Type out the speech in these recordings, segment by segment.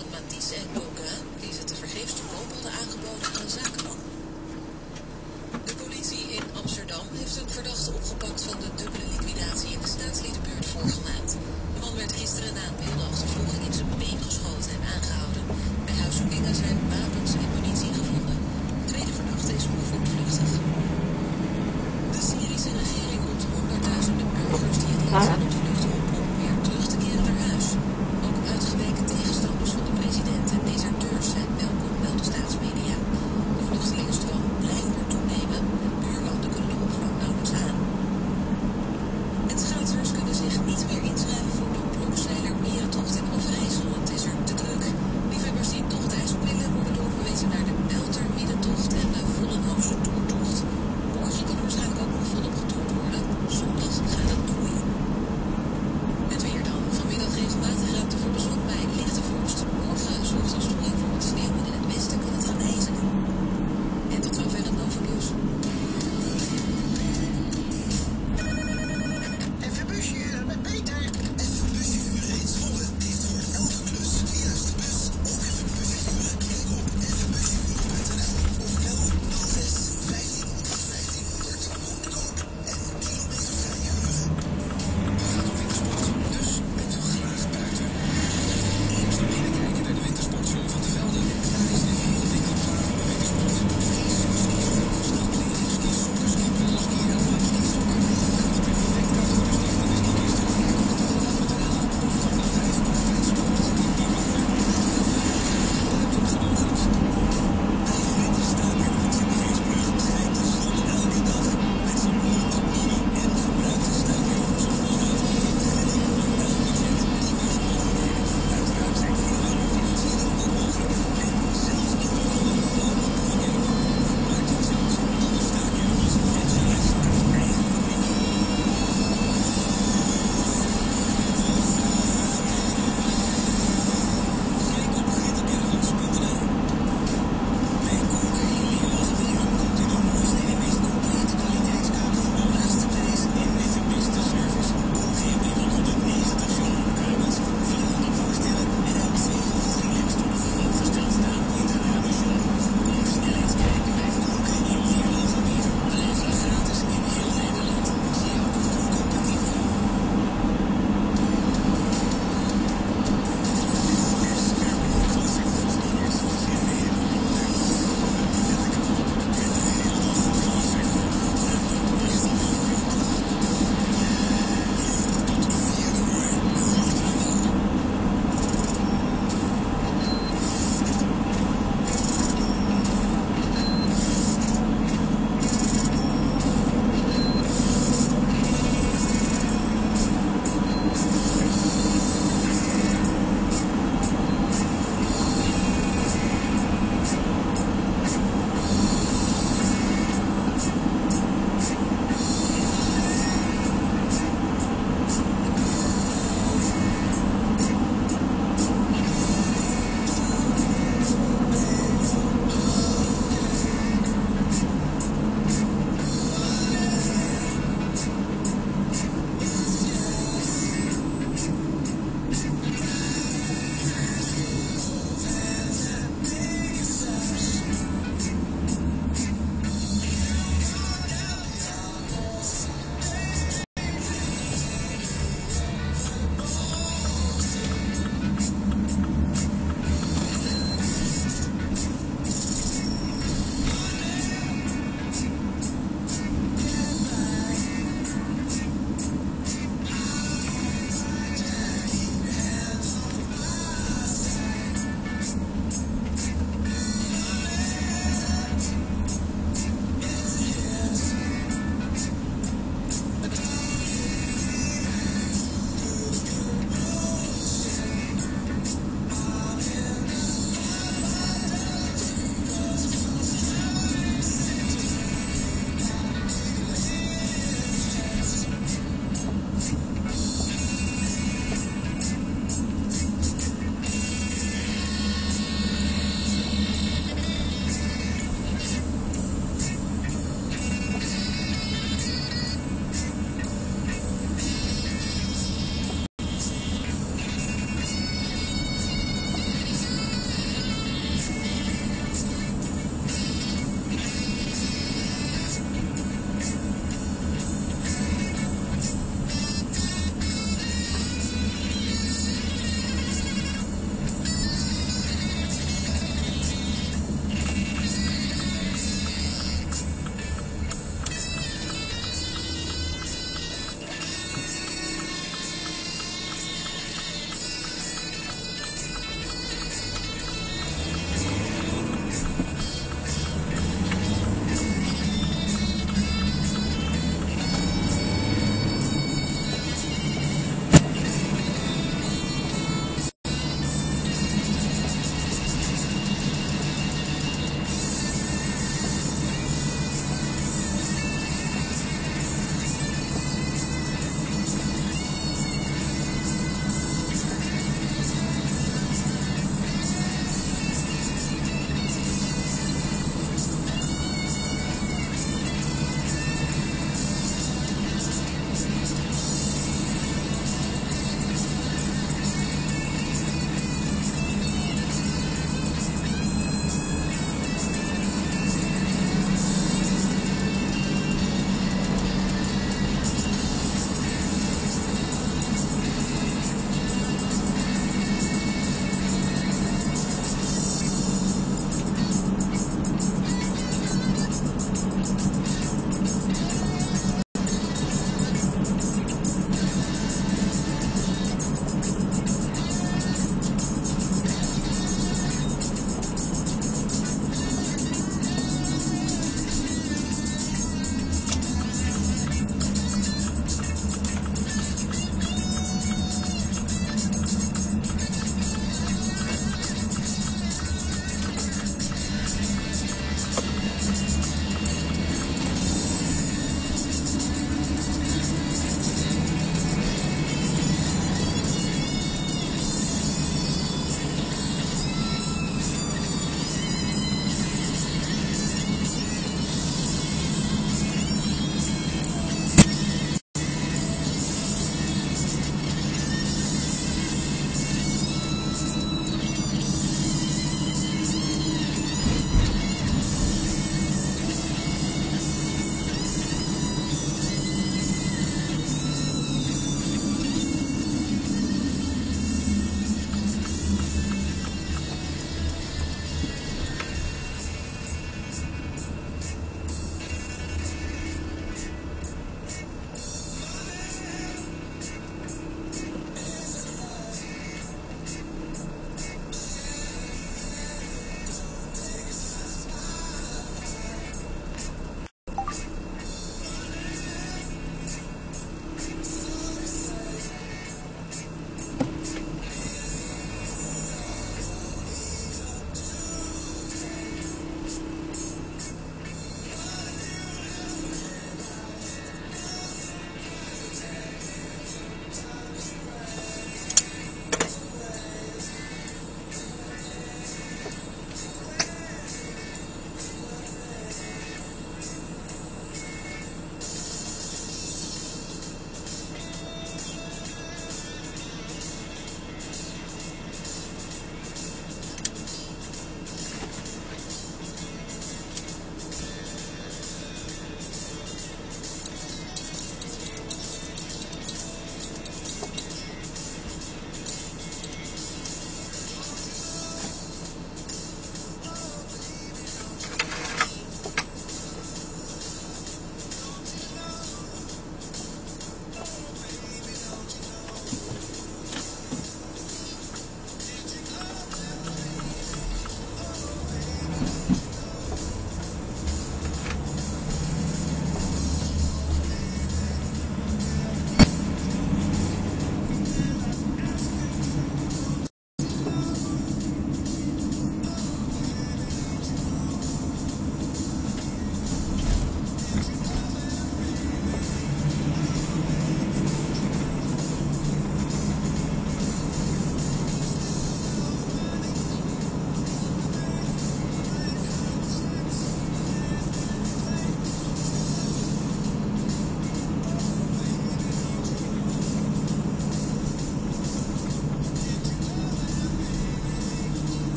van Matisse en Gauguin, die ze tevergeefs te koop hadden aangeboden aan een zakenman. De politie in Amsterdam heeft een verdachte opgepakt van de dubbele liquidatie in de staatsliedenbuurt Voorgelaat. De man werd gisteren na een beeldenachtervolging in zijn been geschoten en aangehouden. Bij huiszoekingen zijn wapens en munitie gevonden. De tweede verdachte is onvoortvluchtig. De Syrische regering roept honderdduizenden burgers die het land zijn ontvlucht op om weer terug te keren naar huis. Ook uitgeweken tegenstanders van de president en deserteurs zijn welkom, melden staatsmedia. De vluchtelingenstroom blijft maar toenemen. Buurlanden kunnen de opvang nauwelijks aan.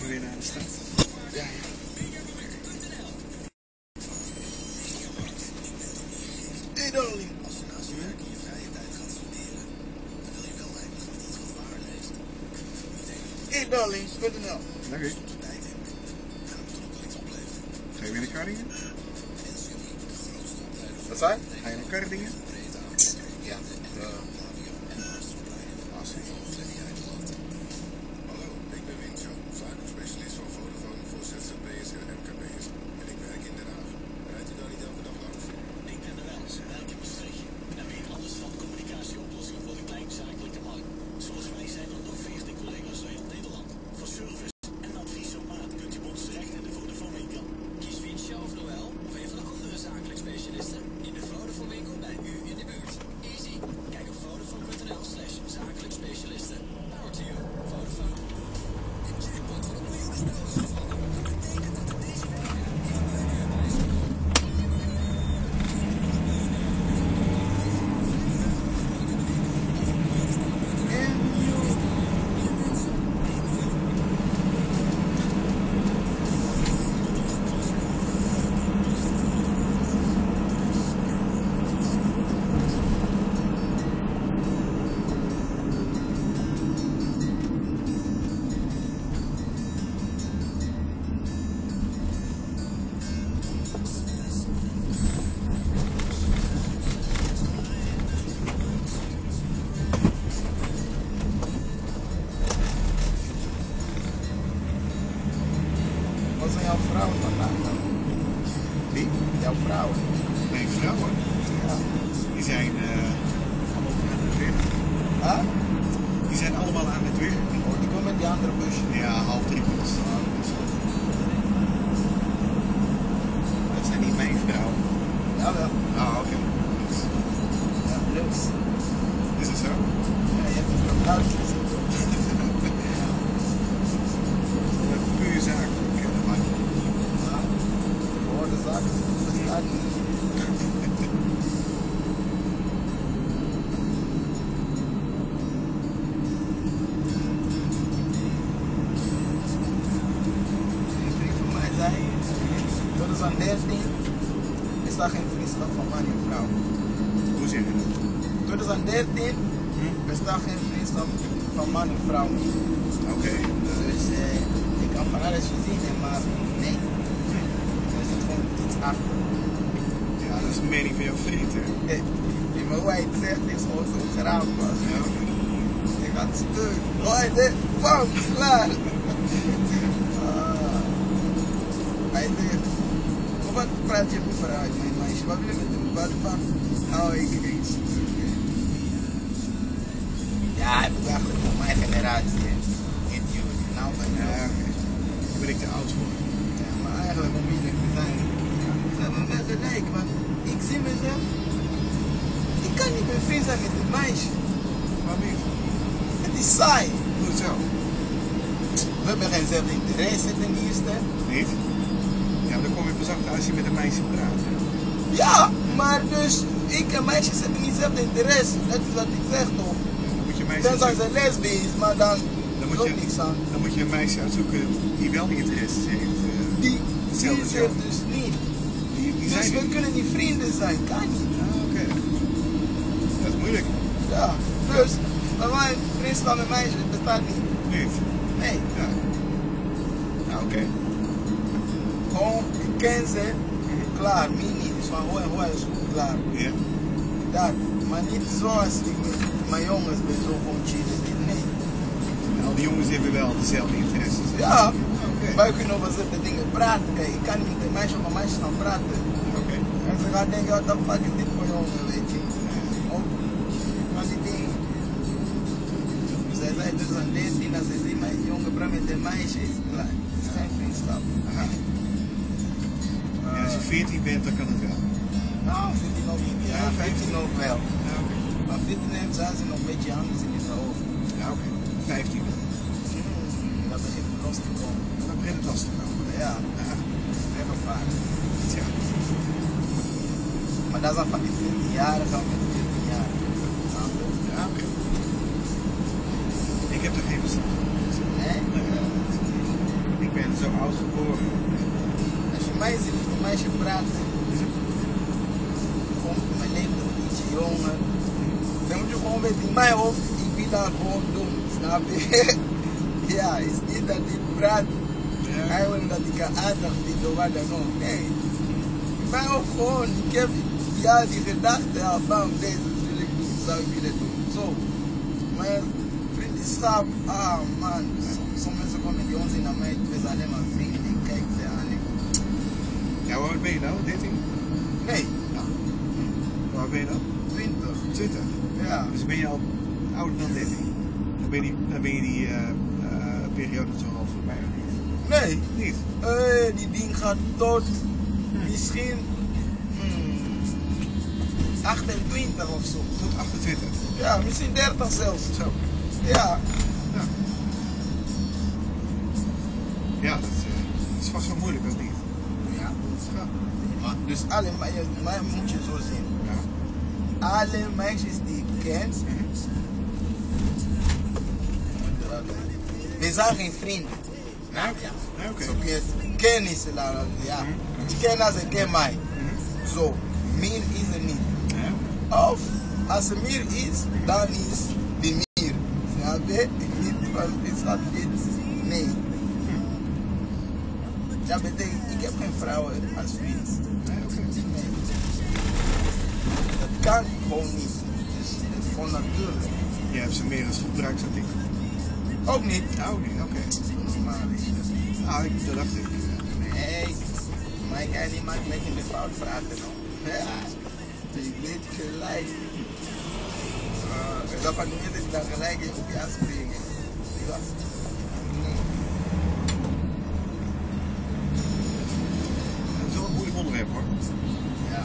even weer naar de stad. Ja. Hey darling. Als je naast je werk in je vrije tijd gaat studeren, dan wil je wel eindigen met iets wat waarde heeft. Hey darling.nl. Oké. Tijd in. En dan moet er ook wel iets opleveren. Ga je weer naar Groningen? Wat zei? Ga je naar Groningen? Ja. Hallo, ik ben Wintjo, zakenspecialist van Vodafone voor ZZP'ers en MKB'ers. En ik werk in Den Haag. Rijdt u daar niet elke dag langs? Ik ben er wel, werk in Maastricht. En weet alles van communicatieoplossingen voor de kleinzakelijke markt. Zoals wij zijn er nog 14 collega's bij in Nederland. Voor service en advies op maat kunt u bij ons terecht in de Vodafone winkel. Kies Wintjo of Noël of een van de andere zakelijk specialisten in de Vodafone winkel bij u in de buurt. Easy. Kijk op vodafone.nl/zakelijk specialisten. Power to you. Vodafone. De jackpot van $1 miljoen is gevallen. Dat betekent dat er deze week weer een miljonair is. Wat zijn jouw vrouwen vandaag dan? Wie? Jouw vrouwen? Mijn vrouwen. Ja. Die zijn allemaal aan het werk. Huh? Die zijn allemaal aan het werk. Oh, die komen met die andere busje. Ja, 2:30 pas. Dat zijn niet mijn vrouwen. Jawel. Ah, oké. Ja, plus. Is het zo? Ja, je hebt het nog uitgezet. Puur zakelijk, maar Ja. Voor de zaak bestaat niet. Een vriend van mij zei, 2013 is daar geen vriendschap van man en vrouw. hoe zeg je dat? 2013 bestaat geen vriendschap van man en vrouw. Oké. Dus ik kan van alles verzinnen, maar nee. Er zit gewoon iets achter. Ja, dat is de mening van jouw vriend, hè? Maar hoe hij het zegt is gewoon zo graag. Ja, oké. Je gaat stuk. Hoi, dit, bam, klaar. Hij zegt, wat praat je over uit, mijn meisje? Wat wil je met hem? Wat? Nou, ik iets. Ja, hij is eigenlijk voor mijn generatie. Niet jullie. Nou, ben Ja, ik. oké. Daar ben ik te oud voor. Ja, maar eigenlijk om eerlijk te zijn, ze hebben wel gelijk, want ik zie mezelf, ik kan niet meer vriend zijn met dit meisje. Waarom niet? Het is saai. Hoezo? We hebben geen zelfde interesse ten eerste. Niet? Ja, maar dan kom je pas achter als je met een meisje praat. Hè? Ja, maar dus, ik en meisjes hebben niet zelfde interesse. Dat is wat ik zeg toch. Dan moet je een meisje Tenzij uitzoeken, ze lesbisch is, maar dan moet is ook je- niks aan. dan moet je een meisje uitzoeken die wel interesse heeft. Die hetzelfde is zo. er dus niet. Die Dus zijn we er. kunnen niet vrienden zijn, kan niet. Ah, oké. Dat is moeilijk. Ja, dus bij mij vriendschap met meisjes bestaat niet. Niet? Nee. Ja. Nou, oké. Gewoon, ik ken ze, klaar, mij niet. Dus van hoe is goed, klaar. Ja. Dat, maar niet zoals ik met mijn jongens ben, zo gewoon chillen. Nee. Al die jongens hebben wel dezelfde interesses. Hè? Ja, Oké. wij kunnen over zulke dingen praten. Kijk, ik kan niet met een meisje of een meisje gaan praten. Oké. En ze gaat denken, wat de fuck is dit voor jongen, weet je. Ook van die dingen. Zij zei dus aan 13, als ze zien mijn jongen praat met een meisje, is klaar. Het is geen vriendschap. Aha. Ja, als je 14 bent, dan kan het wel. Nou, 14 ook niet. Ja, 15 ook wel. Ja, oké. Maar 14 heeft ze nog een beetje anders in zijn hoofd. Ja, oké. 15. Dat begint los te komen. Dan begint het lastig te komen. Ja, Ja. hebben vaak. Tja. Maar dat is dan van die 14-jarigen met 14-jarigen. Ja, oké. Ik heb er geen verstand van. Nee? meisje praat, gewoon mijn leeftijd een ietsje jonger, dan moet je gewoon weten, in mijn hoofd, ik wil dat gewoon doen, snap je? Ja, het is niet dat ik praat, eigenlijk dat ik een aandacht vind of wat dan ook, nee. In mijn hoofd gewoon, ik heb die gedachte al van deze wil ik doen, zou ik willen doen, zo. Maar vriendschap, man, sommige mensen komen die onzin naar mij, het is alleen maar vrienden, ik kijk ze aan. Ja, hoe oud ben je nou? 13? Nee. Ja. Hoe oud ben je dan? 20. 20? Ja. Dus ben je al ouder dan 13? Dan ben je die periode zo al voorbij of niet? Nee. Niet? Die ding gaat tot misschien 28 of zo. Tot 28? Ja, misschien 30 zelfs. Zo. Ja. Ja. Ja, dat is vast wel moeilijk, of niet? Ja. Ja. Maar, dus alle meisjes, moet je zo zien. Ja. Alle meisjes die ik ken, we zijn geen vrienden. Ja, oké. Zo kun je het kennis laten, ja. Ik ken als ik ken mij. Zo, meer is er niet. Ja. Of als er meer is, dan is die meer. Snap je? Niet van vriendschap, nee. Dat betekent, ik heb geen vrouwen als vriend. Nee, oké. Nee. Dat kan gewoon niet. Dus het is gewoon natuurlijk. Je hebt ze meer als gebruiksartikel. Ook niet. Oh, nee, oké. Normaal is het. Ah, dat dacht ik. Nee, maar ik kan niet makkelijk in de fout praten. No? Ja, ik weet gelijk. Dat van die mensen die dan gelijk op je aanspringen. Ja. Nee. Dat is wel een moeilijk onderwerp hoor. Ja.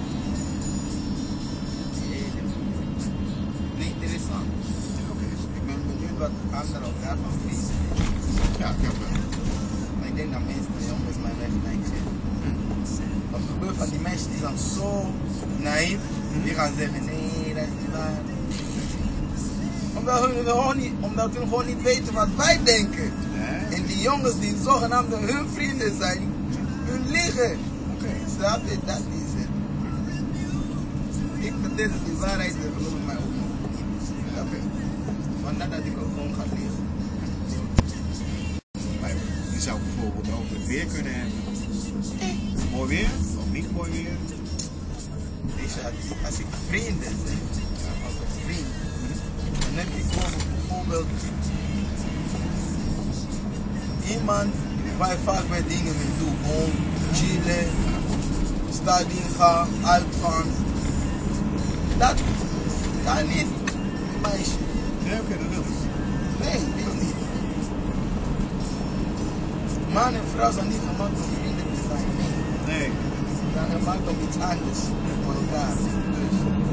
Nee, interessant. Oké. Ik ben benieuwd wat anderen ook daarvan vinden. Ja, ik heb wel. Maar ik denk dat meeste jongens mijn leeftijd zijn. Wat gebeurt van die meisjes die zijn zo naïef, die gaan zeggen nee, dat is niet waar. Omdat hun gewoon niet weten wat wij denken. Nee. En die jongens die zogenaamd hun vrienden zijn, hun liegen. Oké. Snap je? Dat is het. Ik vertel die waarheid en geloof mij ook nog. Oké. Vandaar dat ik ook gewoon ga liegen. Maar je zou bijvoorbeeld ook het weer kunnen hebben. Mooi weer of niet mooi weer. Als ik vrienden zeg, als een vriend, dan heb ik bijvoorbeeld iemand waar je vaak bij dingen mee doet. Gewoon chillen, stadien gaan, uitgaan. Dat kan niet, meisje. Nee, oké, dat wil ik. Nee, wil niet. Man en vrouw zijn niet gemaakt om vrienden te zijn. Nee. Ze zijn gemaakt om iets anders voor elkaar. Dus.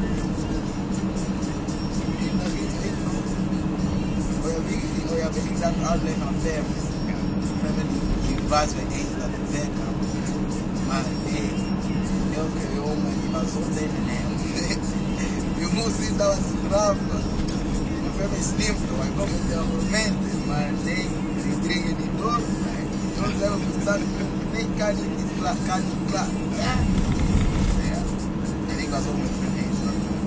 Ja, wil ik dat uitleggen aan family. Ja. Family, die was weer eens dat het werk kan. Maar nee, elke jongen die was zo tegen hem. Je moest zien, dat was grappig. Mijn family is slim toch, hij komt met de argumenten. Maar nee, die dringen niet door. Soms hebben we bestaan, nee, kan niet klaar, kan niet klaar. Ja. Ja. En ik was ook met hem eens.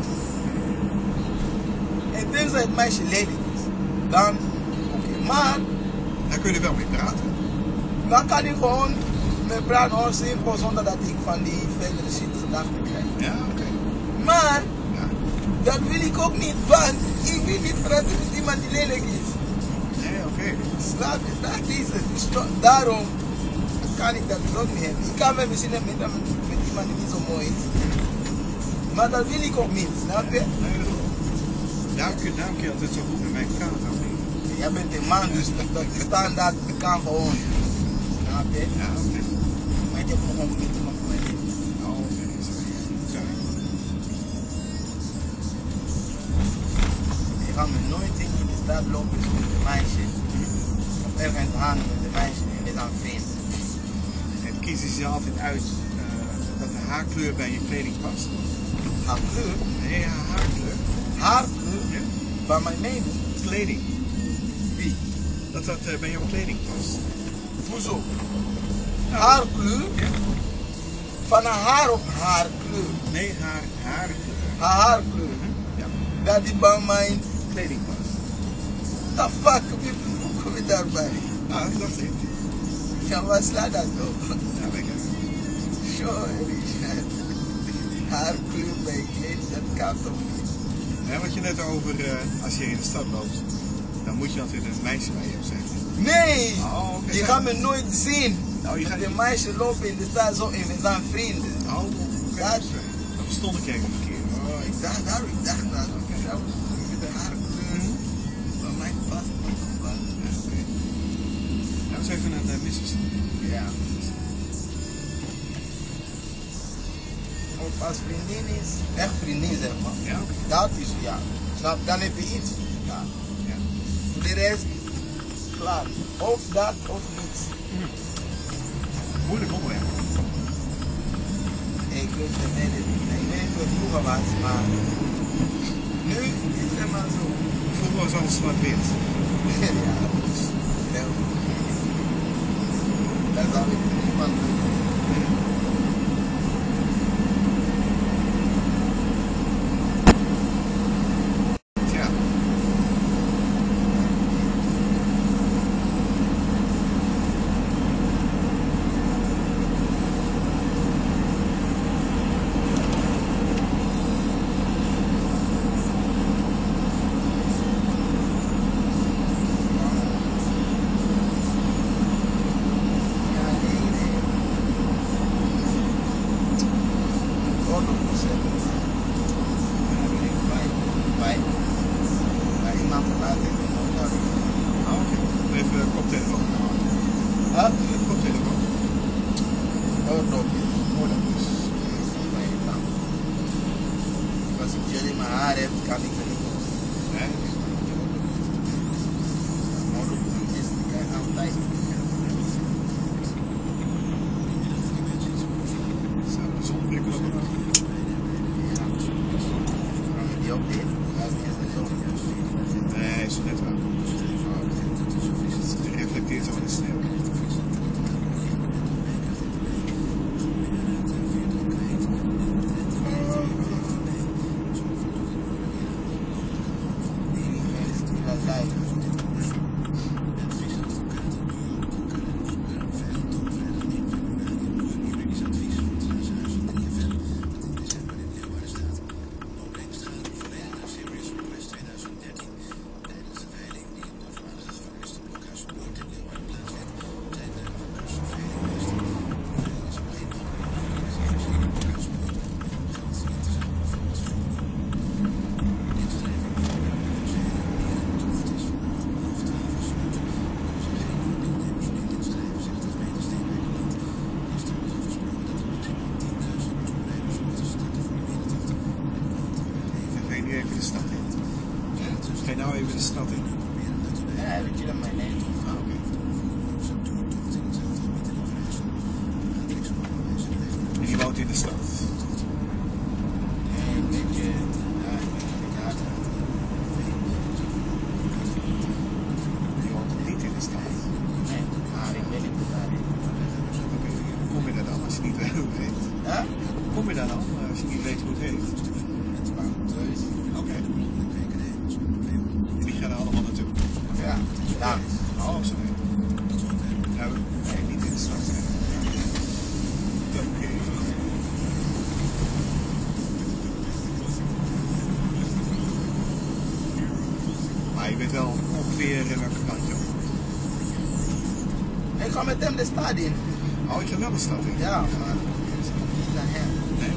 En tenzij het meisje ledig is, dan oké. Maar Daar kun je wel mee praten. dan kan ik gewoon met praten gewoon simpel zonder dat ik van die verdere shit gedachten krijg. Ja, oké. Maar Ja. dat wil ik ook niet, want ik wil niet praten met iemand die lelijk is. Nee, oké. Snap je? Dat is het. Dus daarom kan ik dat ook niet hebben. Ik kan me misschien met iemand die niet zo mooi is. Maar dat wil ik ook niet, snap je? Nee, dat klopt. Daarom kun je altijd zo goed met mij praten, of niet? Jij bent een man, dus dat is standaard, dat kan gewoon. Snap je? Ja, oké. Maar ik heb gewoon niet te maken met dit. Oh, oké. Sorry. Je gaat me nooit zien in de stad lopen met een meisje. Of ergens aan met een meisje en we zijn vrienden. En kiezen ze altijd uit dat de haarkleur bij je kleding past? Haar kleur, Nee, haarkleur. haarkleur, Ja. bij mijn mening, Kleding. wie? Dat bij jouw kleding past. Hoezo? Nou, Haarkleur? Ja. Van een haar of haarkleur? Nee, haarkleur. Haar haarkleur. Ja. Dat die bij mijn... Kleding past. The fuck, wie kom je daarbij? Nou, dat dacht ik. Ja, wat slaat dat toch? Ja, weet ik. Sorry, haarkleur bij kleding, dat kan toch niet? Ja, wat je net over, als je in de stad loopt, dan moet je altijd een meisje bij je hebben zijn. Nee! Oh, oké. Je gaat me nooit zien. Oh, je gaat De meisjes lopen in de stad zo en we zijn vrienden. Oh, oké. Dat- Dan verstond ik even verkeerd. Oh, ik dacht dat. Zo, met de haarkleur. Van mij past niet. Ja, oké. Dat was even een misverstand. Ja. Of als vriendin is, echt vriendin zeg maar. Ja, oké. Dat is ja. Snap, dan heb je iets. Ja. Ja. Voor de rest, klaar. Of dat of niets. Moeilijk onderwerp. Ik weet het niet. Ik weet niet hoe het vroeger was, maar nu is het helemaal zo. Vroeger was alles zwart-wit. Ja, dat is heel goed. Dat zou ik niemand doen. Ja. Ja, nee. 100%. Bij iemand laten in de motor. Ah, oké. Even koptelefoon. Huh? Koptelefoon. Oordopje. Oordopjes. Bij iemand. Als ik jullie mijn haar heb, kan ik er niet op. Nee? Oordopjes, die kan je altijd. Zo, de zonnebril ook nog. Ja. Waarom je die op dit? Dat is niet eens de zon. Nee, is net wel. Het reflecteert zo in de sneeuw. Dat lijkt. Dan ga je nu even de stad in. Ga je nou even de stad in? Ja, weet je dat mijn neem? Ah, oké. En je woont in de stad. Nee, weet je. Ja, ja. Je woont niet in de stad. Nee, maar ik ben niet daarin. Oké, hoe kom je daar dan als je niet weet hoe het heet? Ja? Hoe kom je daar dan als je niet weet hoe het heet? Dus, Oké. En die gaan er allemaal naartoe. ja, ja. Oh, zo. Nou, nee, niet in de stad zijn. Oké. Maar je weet wel ongeveer welke kant je op. Ik ga met hem de stad in. Oh, ik ga wel de stad in. Ja, maar niet naar hem. Nee.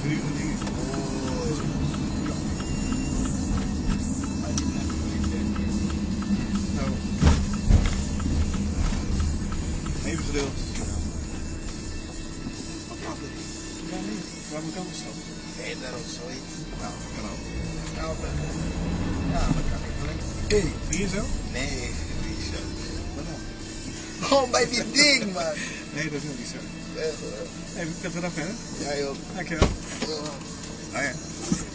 verhuren dingen. Nou. Even geduld. Wat gaat het? Ja, niet. Waar moet ik anders stappen? Verder of zoiets. Nou, kan ook. Nou, ja, dat kan ik wel. Hé, hier zo? Nee, niet zo. Wat dan? Oh, bij die ding, man. Nee, dat is ook niet zo. Even, ik kan vanaf verder. Ja, joh. Dankjewel. Oh. Ah ja.